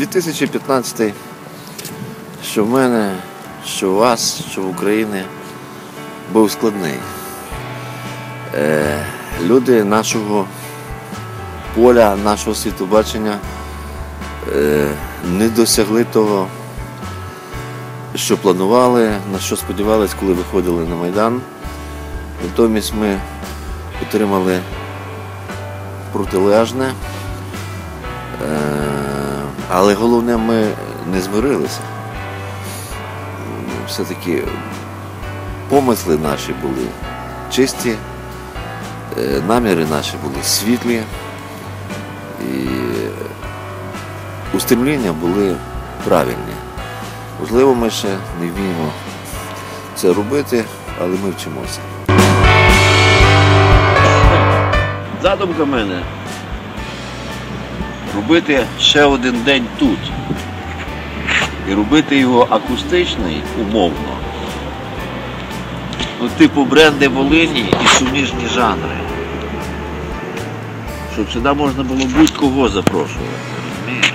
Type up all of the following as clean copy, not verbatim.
2015, що в мене, що у вас, що в Україні, був складний. Люди нашого поля, нашого світобачення не досягли того, що планували, на що сподівались, коли виходили на Майдан. Натомість ми отримали протилежне, але головне, ми не змирилися. Все-таки помисли наші були чисті, наміри наші були світлі і устремління були правильні. Можливо, ми ще не вміємо це робити, але ми вчимося. Задумка в мене – робити ще один день тут. І робити його акустичний, умовно. Ну, типу бренди Волині і суміжні жанри. Щоб сюди можна було будь-кого запрошувати, розумієш?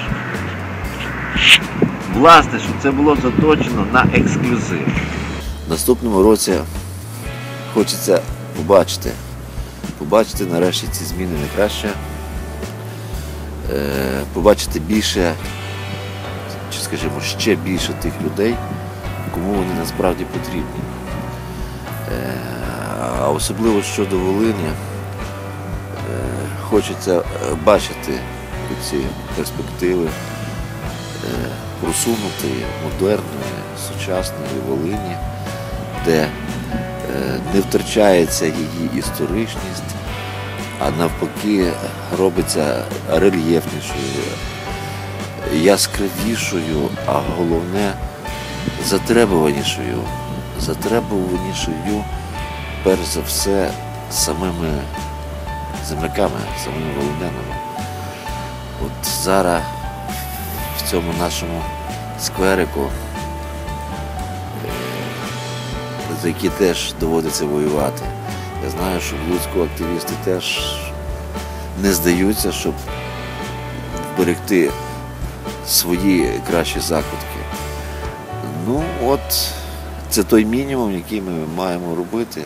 Власне, щоб це було заточено на ексклюзив. В наступному році хочеться побачити нарешті ці зміни на краще, побачити більше, чи скажімо, ще більше тих людей, кому вони насправді потрібні. А особливо щодо Волині, хочеться бачити ці перспективи просунутої, модерної, сучасної Волині, де не втрачається її історичність, а навпаки робиться рельєфнішою, яскравішою, а головне затребуванішою, перш за все, самими земляками, самими волинянами. От зараз в цьому нашому скверику, за які теж доводиться воювати. Я знаю, що в Луцьку активісти теж не здаються, щоб вберегти свої кращі закутки. Ну от, це той мінімум, який ми маємо робити.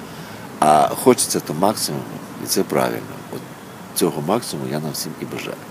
А хочеться то максимум, і це правильно. От цього максимуму я нам всім і бажаю.